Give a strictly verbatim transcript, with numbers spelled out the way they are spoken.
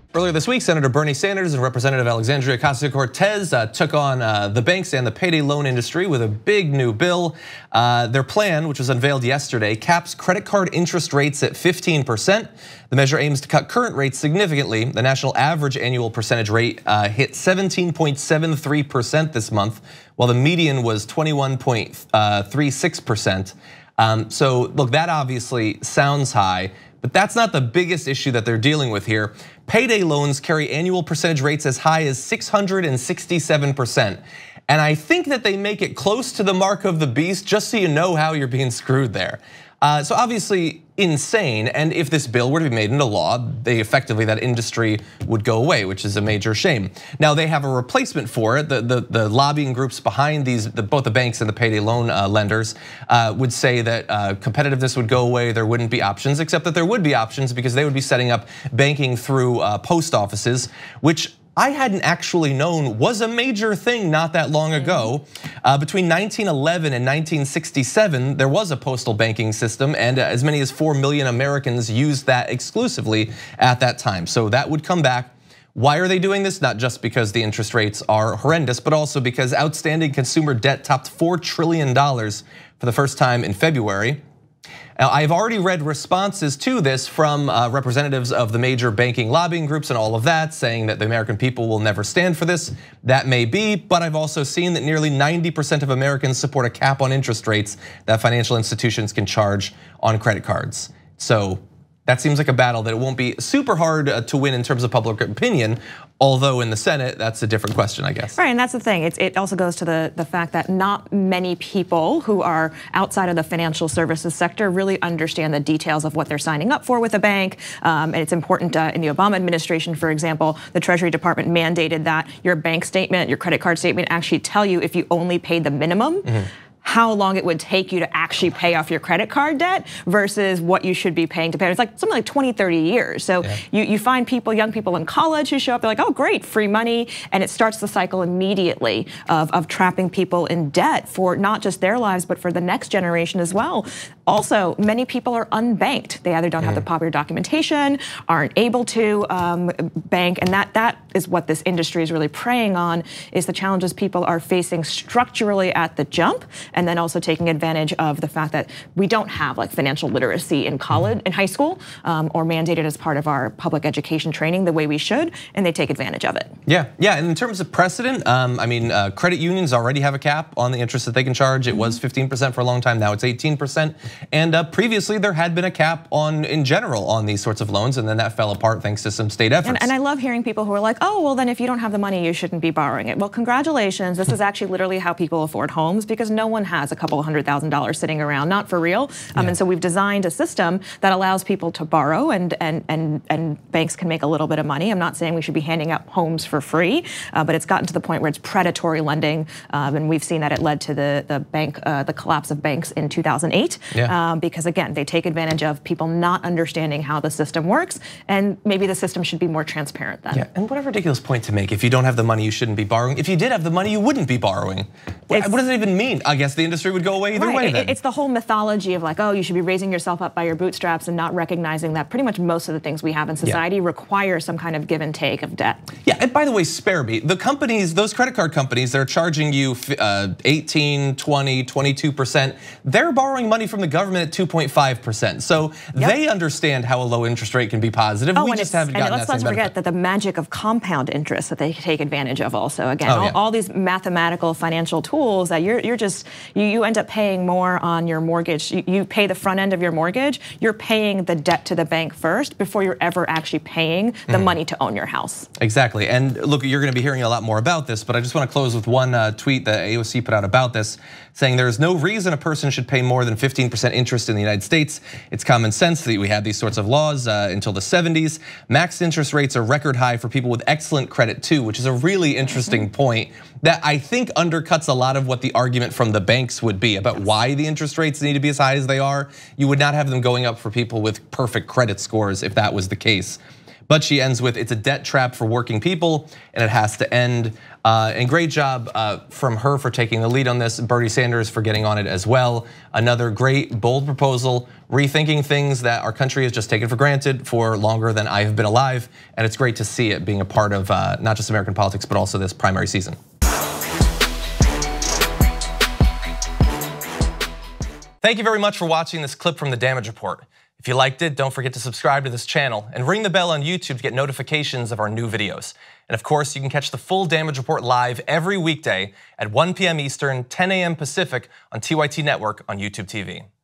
Earlier this week, Senator Bernie Sanders and Representative Alexandria Ocasio-Cortez uh, took on uh, the banks and the payday loan industry with a big new bill. Uh, their plan, which was unveiled yesterday, caps credit card interest rates at fifteen percent. The measure aims to cut current rates significantly. The national average annual percentage rate uh, hit seventeen point seven three percent this month, while the median was twenty-one point three six percent. Um, so look, that obviously sounds high, but that's not the biggest issue that they're dealing with here. Payday loans carry annual percentage rates as high as six hundred sixty-seven percent. And I think that they make it close to the mark of the beast just so you know how you're being screwed there. Uh, so obviously insane, and if this bill were to be made into law, they effectively, that industry would go away, which is a major shame. Now they have a replacement for it. The, the, the lobbying groups behind these, the, both the banks and the payday loan uh, lenders uh, would say that uh, competitiveness would go away, there wouldn't be options, except that there would be options because they would be setting up banking through uh, post offices, which I hadn't actually known was a major thing not that long ago. Uh, between nineteen eleven and nineteen sixty-seven, there was a postal banking system, and as many as four million Americans used that exclusively at that time. So that would come back. Why are they doing this? Not just because the interest rates are horrendous, but also because outstanding consumer debt topped four trillion dollars for the first time in February. Now, I've already read responses to this from representatives of the major banking lobbying groups and all of that, saying that the American people will never stand for this. That may be, but I've also seen that nearly ninety percent of Americans support a cap on interest rates that financial institutions can charge on credit cards. So that seems like a battle that it won't be super hard to win in terms of public opinion. Although in the Senate, that's a different question, I guess. Right, and that's the thing. It's, it also goes to the, the fact that not many people who are outside of the financial services sector really understand the details of what they're signing up for with a bank. Um, and it's important uh, in the Obama administration, for example, the Treasury Department mandated that your bank statement, your credit card statement actually tell you if you only paid the minimum. Mm-hmm. How long it would take you to actually pay off your credit card debt versus what you should be paying to pay. It's like something like twenty, thirty years. So yeah. you, you find people, young people in college who show up, they're like, oh great, free money. And it starts the cycle immediately of, of trapping people in debt for not just their lives, but for the next generation as well. Also, many people are unbanked. They either don't mm. have the proper documentation, aren't able to um, bank, and that that is what this industry is really preying on, is the challenges people are facing structurally at the jump, and then also taking advantage of the fact that we don't have like financial literacy in college, in high school, um, or mandated as part of our public education training the way we should, and they take advantage of it. Yeah, yeah, and in terms of precedent, um, I mean, uh, credit unions already have a cap on the interest that they can charge. It mm-hmm. was fifteen percent for a long time, now it's eighteen percent. And uh, previously there had been a cap on, in general, on these sorts of loans, and then that fell apart thanks to some state efforts. And, and I love hearing people who are like, oh, well then if you don't have the money, you shouldn't be borrowing it. Well, congratulations, this is actually literally how people afford homes, because no one has a couple of hundred thousand dollars sitting around, not for real. Um, yeah. And so we've designed a system that allows people to borrow, and, and, and, and banks can make a little bit of money. I'm not saying we should be handing out homes for free, uh, but it's gotten to the point where it's predatory lending, um, and we've seen that it led to the, the bank, uh, the collapse of banks in two thousand eight. Yeah. Um, because again, they take advantage of people not understanding how the system works, and maybe the system should be more transparent then. Yeah, and what a ridiculous point to make. If you don't have the money, you shouldn't be borrowing. If you did have the money, you wouldn't be borrowing. What, what does it even mean? I guess the industry would go away either right. way then. It's the whole mythology of like, oh, you should be raising yourself up by your bootstraps, and not recognizing that pretty much most of the things we have in society yeah. require some kind of give and take of debt. Yeah, and by the way, spare me. The companies, those credit card companies, they're charging you eighteen, twenty, twenty-two percent. They're borrowing money from the government at two point five percent. So yep. they understand how a low interest rate can be positive. Oh, we and just haven't and gotten let's that not same forget benefit. that the magic of compound interest that they take advantage of also. Again, oh, all, yeah. all these mathematical financial tools that you're you're just you, you end up paying more on your mortgage. You, you pay the front end of your mortgage. You're paying the debt to the bank first before you're ever actually paying the mm. money to own your house. Exactly. And look, you're going to be hearing a lot more about this, but I just want to close with one uh, tweet that A O C put out about this, saying there is no reason a person should pay more than fifteen percent interest in the United States. It's common sense that we had these sorts of laws uh, until the seventies. Max interest rates are record high for people with excellent credit too, which is a really interesting mm-hmm. point that I think undercuts a lot of what the argument from the banks would be about why the interest rates need to be as high as they are. You would not have them going up for people with perfect credit scores if that was the case. But she ends with, it's a debt trap for working people and it has to end. Uh, and great job uh, from her for taking the lead on this, Bernie Sanders for getting on it as well. Another great, bold proposal, rethinking things that our country has just taken for granted for longer than I have been alive. And it's great to see it being a part of uh, not just American politics, but also this primary season. Thank you very much for watching this clip from the Damage Report. If you liked it, don't forget to subscribe to this channel and ring the bell on YouTube to get notifications of our new videos. And of course, you can catch the full Damage Report live every weekday at one p m Eastern, ten a m Pacific on T Y T Network on YouTube T V.